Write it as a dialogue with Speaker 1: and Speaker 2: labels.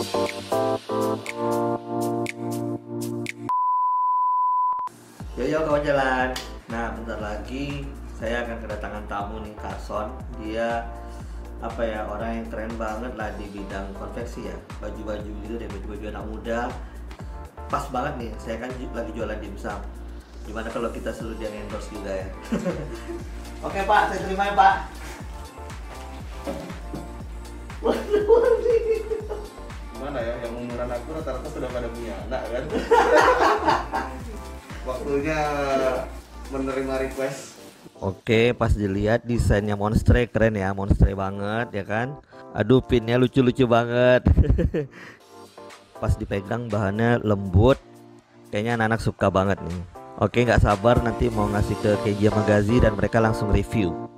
Speaker 1: Yo kawan jalan. Nah, bentar lagi saya akan kedatangan tamu nih, Carson. Dia apa ya, orang yang keren banget lah di bidang konveksi ya, baju-baju gitu deh, baju-baju anak muda. Pas banget nih, saya kan lagi jualan dimsum. Gimana kalau kita selalu dia endorse juga ya? Oke Pak, saya terima ya Pak.
Speaker 2: Gimana ya, yang umuran aku rata-rata sudah pada punya anak kan. Waktunya menerima request.
Speaker 1: Oke, pas dilihat desainnya Monstre keren ya, Monstre banget ya kan. Aduh, pinnya lucu-lucu banget. Pas dipegang bahannya lembut, kayaknya anak-anak suka banget nih. Oke, nggak sabar nanti mau ngasih ke KJ Magazi dan mereka langsung review.